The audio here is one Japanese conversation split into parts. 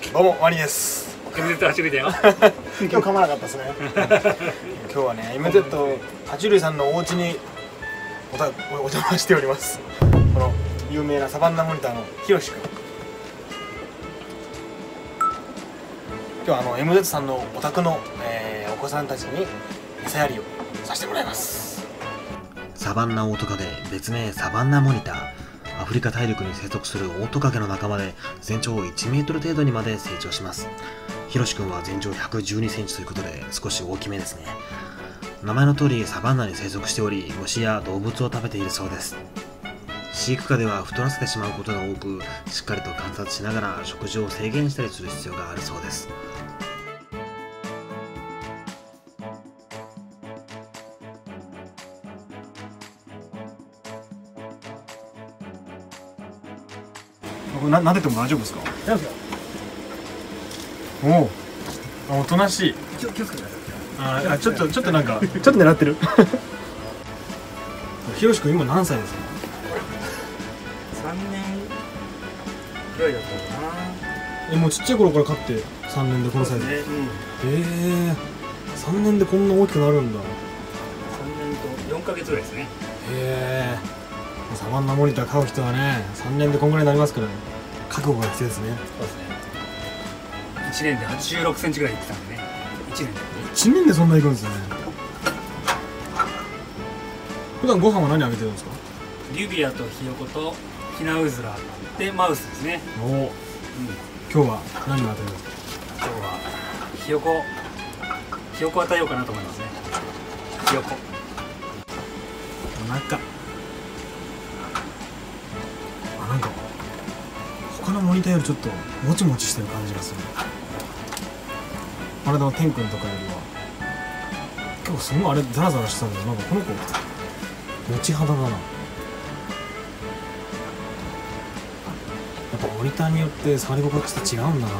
どうもワニです。 MZ 走りだよ。 今日噛まなかったですね。今日はね MZ 爬虫類さんのお家にお邪魔しております。この有名なサバンナモニターのひろしくん。今日はMZ さんのお宅の、お子さんたちに餌やりをさせてもらいます。 サバンナオオトカゲ、別名サバンナモニター。アフリカ大陸に生息するオオトカゲの仲間で、全長1メートル程度にまで成長します。ひろしくんは全長112センチということで少し大きめですね。名前の通りサバンナに生息しており、虫や動物を食べているそうです。飼育下では太らせてしまうことが多く、しっかりと観察しながら食事を制限したりする必要があるそうです。 撫でても大丈夫ですか？ 大丈夫ですよ。 おお、おとなしい。 気をつけてください。 ちょっとなんかちょっと狙ってる。ひろしくん今何歳ですか 3年くらいだったかな。 もうちっちゃい頃から飼って3年でこのサイズ。3年でこんな大きくなるんだ。 3年と4ヶ月ぐらいですね。 サバンナモニター飼う人はね3年でこんぐらいになりますからね。覚悟が必要ですね。 そうですね。1年で86センチぐらいいってたんでね。 1年でそんなにいくんですね。普段ご飯は何あげてるんですか？ リュビアとヒヨコとヒナウズラでマウスですね。 今日は何を与えるんですか？ 今日はヒヨコ与えようかなと思いますね。ヒヨコお腹なんか他のモニターよりちょっともちもちしてる感じがする。あれだ、天くんとかよりは今日すごいあれザラザラしてたんだよ。なんかこの子もち肌だな。やっぱモニターによって触り心地って違うんだな。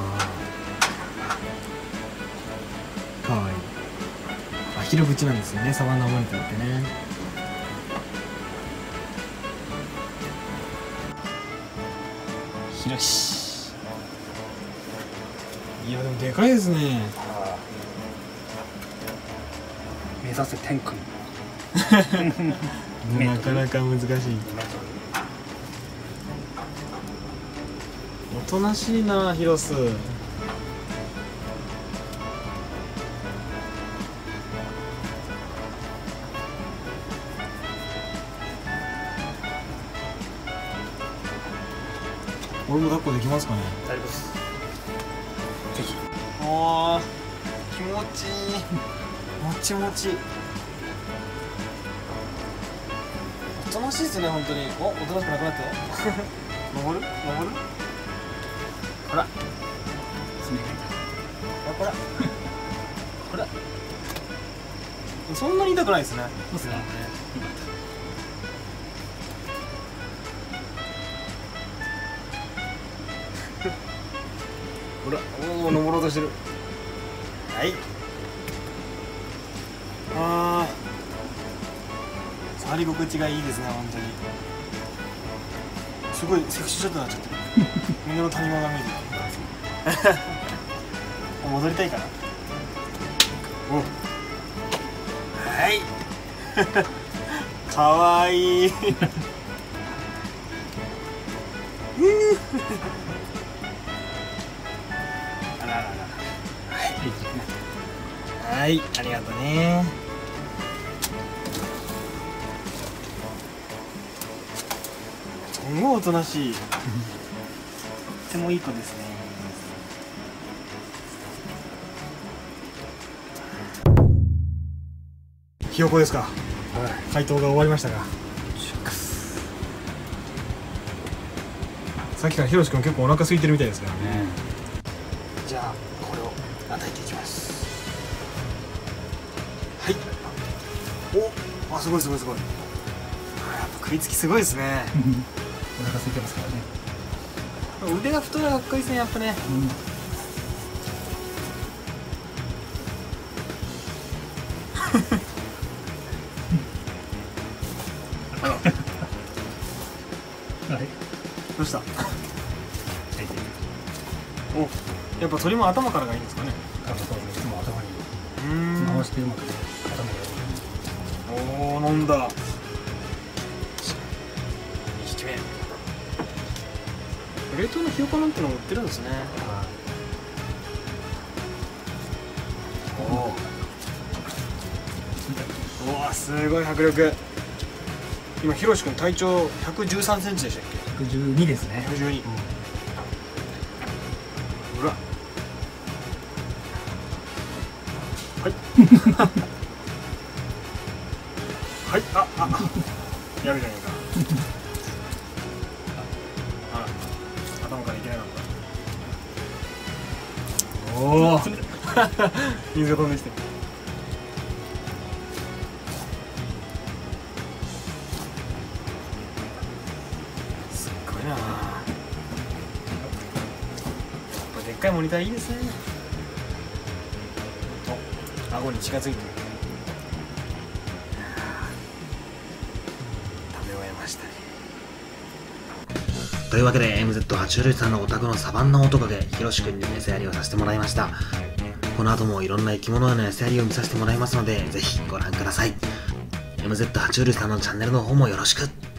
かわいい。アヒル口なんですよね、サバンナモニターってね。ひろし、いやでもでかいですね。 目指せ天くん。 なかなか難しい。おとなしいな、ヒロス。俺も抱っこできますかね？ 大丈夫です。ぜひ。 あー、気持ちいい。もちもち。おとなしいですね、本当に。おとなしくなくなったよ。登るほらほらほら。そんなに痛くないですね。 そうですね。 ほら、おお、登ろうとしてる。はい。触り心地がいいですね、本当に。すごいセクシーショットになっちゃってる。胸の谷間が見えてる。戻りたいかな。はい。かわいい。あららら。はい、ありがとうね。すごいおとなしい。とってもいい子ですね。ひよこですか。解凍が終わりましたか。さっきからひろしくん結構お腹空いてるみたいですからね。じゃあこれを与えていきます。はい。お、すごいすごいすごい。やっぱ食いつきすごいですね。 お腹空いてますからね。 腕が太いのがかっこいいですね、やっぱね。どうした？お、 やっぱ鳥も頭からがいいんですかね。 多分そうですね。いつも頭に回してうまくね、頭がおお、飲んだ。2匹目。冷凍のひよこなんてのも売ってるんですね。おお。うわ、すごい迫力。今ひろし君体長113センチでしたっけ 112ですね。 112、うわはいはい、やるじゃないか頭からいけなかった。おお水が飛んできて、すっごいな。やっぱでっかいモニターいいですね。お、顎に近づいてる。食べ終えましたね。 というわけで MZ8 さんのお宅のサバンナオオトカゲ、ひろしくんに餌やりをさせてもらいました。この後もいろんな生き物への餌やりを見させてもらいますので、ぜひご覧ください。MZ8 さんのチャンネルの方もよろしく。